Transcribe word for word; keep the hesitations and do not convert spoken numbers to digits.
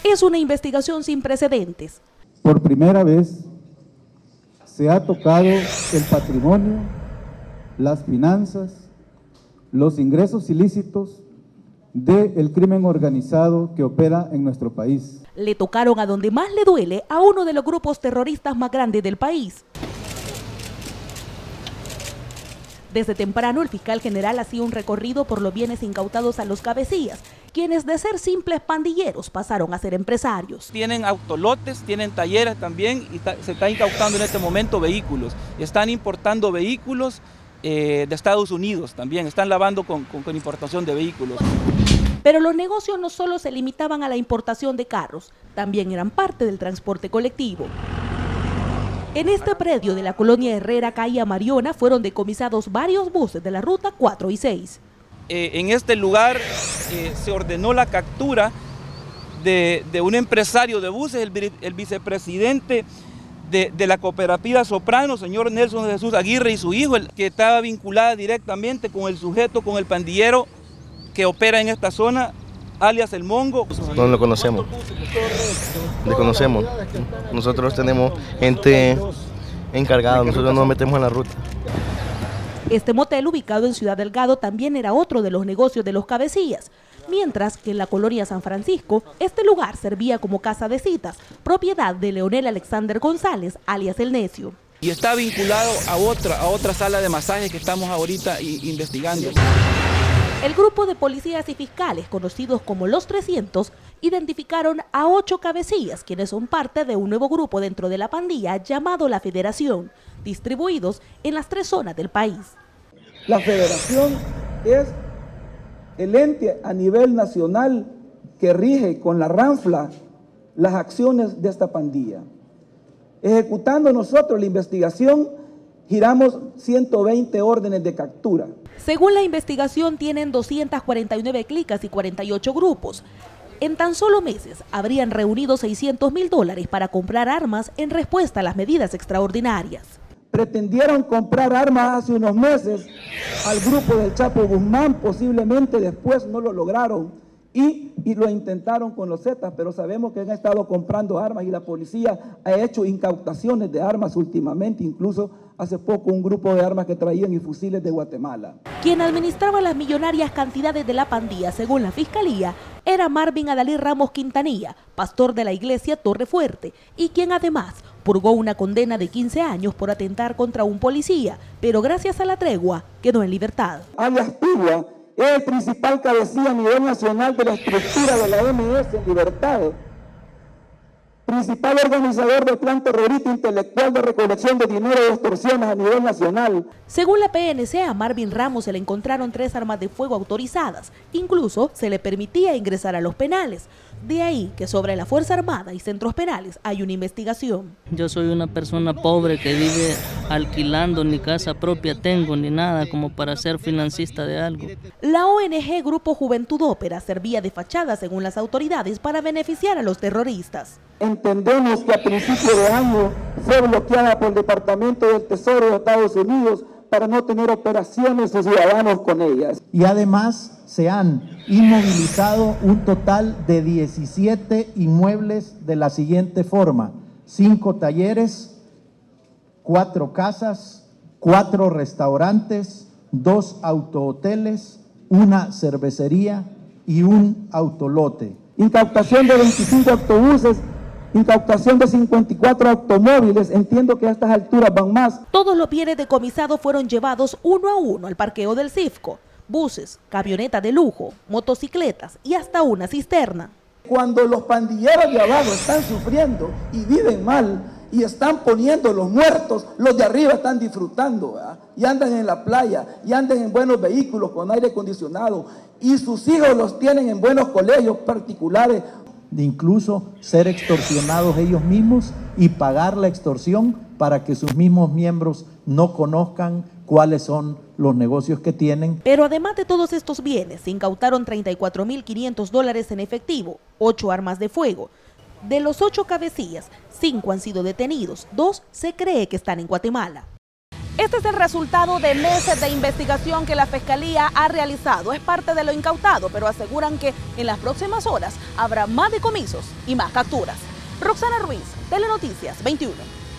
Es una investigación sin precedentes. Por primera vez se ha tocado el patrimonio, las finanzas, los ingresos ilícitos del crimen organizado que opera en nuestro país. Le tocaron a donde más le duele a uno de los grupos terroristas más grandes del país. Desde temprano, el fiscal general hacía un recorrido por los bienes incautados a los cabecillas, quienes de ser simples pandilleros pasaron a ser empresarios. Tienen autolotes, tienen talleres también y se está incautando en este momento vehículos. Están importando vehículos eh, de Estados Unidos también, están lavando con, con, con importación de vehículos. Pero los negocios no solo se limitaban a la importación de carros, también eran parte del transporte colectivo. En este predio de la colonia Herrera, calle Mariona, fueron decomisados varios buses de la ruta cuatro y seis. Eh, en este lugar eh, se ordenó la captura de, de un empresario de buses, el, el vicepresidente de, de la cooperativa Soprano, señor Nelson Jesús Aguirre, y su hijo, el, que estaba vinculada directamente con el sujeto, con el pandillero que opera en esta zona, alias El Mongo. No lo conocemos, desconocemos. Nosotros tenemos gente encargada, nosotros nos metemos en la ruta. Este motel, ubicado en Ciudad Delgado, también era otro de los negocios de los cabecillas, mientras que en la colonia San Francisco, este lugar servía como casa de citas, propiedad de Leonel Alexander González, alias El Necio. Y está vinculado a otra, a otra sala de masajes que estamos ahorita investigando. El grupo de policías y fiscales, conocidos como Los trescientos, identificaron a ocho cabecillas, quienes son parte de un nuevo grupo dentro de la pandilla llamado La Federación, distribuidos en las tres zonas del país. La Federación es el ente a nivel nacional que rige con la ranfla las acciones de esta pandilla. Ejecutando nosotros la investigación, giramos ciento veinte órdenes de captura. Según la investigación, tienen doscientas cuarenta y nueve clicas y cuarenta y ocho grupos. En tan solo meses habrían reunido seiscientos mil dólares para comprar armas en respuesta a las medidas extraordinarias. Pretendieron comprar armas hace unos meses al grupo del Chapo Guzmán, posiblemente después no lo lograron y, y lo intentaron con los Zetas, pero sabemos que han estado comprando armas y la policía ha hecho incautaciones de armas últimamente, incluso hace poco un grupo de armas que traían y fusiles de Guatemala. Quien administraba las millonarias cantidades de la pandilla, según la fiscalía, era Marvin Adalí Ramos Quintanilla, pastor de la iglesia Torre Fuerte, y quien además purgó una condena de quince años por atentar contra un policía, pero gracias a la tregua quedó en libertad. Alias Pigua es el principal cabecilla a nivel nacional de la estructura de la M S en libertad. Principal organizador del plan terrorista intelectual de recolección de dinero y extorsiones a nivel nacional. Según la P N C, a Marvin Ramos se le encontraron tres armas de fuego autorizadas. Incluso se le permitía ingresar a los penales. De ahí que sobre la Fuerza Armada y centros penales hay una investigación. Yo soy una persona pobre que vive alquilando, ni casa propia tengo, ni nada como para ser financista de algo. La O N G Grupo Juventud Ópera servía de fachada, según las autoridades, para beneficiar a los terroristas. Entendemos que a principio de año fue bloqueada por el Departamento del Tesoro de Estados Unidos para no tener operaciones de ciudadanos con ellas. Y además se han inmovilizado un total de diecisiete inmuebles de la siguiente forma: cinco talleres, cuatro casas, cuatro restaurantes, dos autohoteles, una cervecería y un autolote. Incautación de veinticinco autobuses, incautación de cincuenta y cuatro automóviles, entiendo que a estas alturas van más. Todos los bienes decomisados fueron llevados uno a uno al parqueo del Cifco. Buses, camionetas de lujo, motocicletas y hasta una cisterna. Cuando los pandilleros de abajo están sufriendo y viven mal y están poniendo los muertos, los de arriba están disfrutando, ¿verdad? Y andan en la playa, y andan en buenos vehículos con aire acondicionado y sus hijos los tienen en buenos colegios particulares. De incluso ser extorsionados ellos mismos y pagar la extorsión para que sus mismos miembros no conozcan cuáles son los negocios que tienen. Pero además de todos estos bienes, se incautaron treinta y cuatro mil quinientos dólares en efectivo, ocho armas de fuego. De los ocho cabecillas, cinco han sido detenidos, dos se cree que están en Guatemala. Este es el resultado de meses de investigación que la Fiscalía ha realizado. Es parte de lo incautado, pero aseguran que en las próximas horas habrá más decomisos y más capturas. Roxana Ruiz, Telenoticias veintiuno.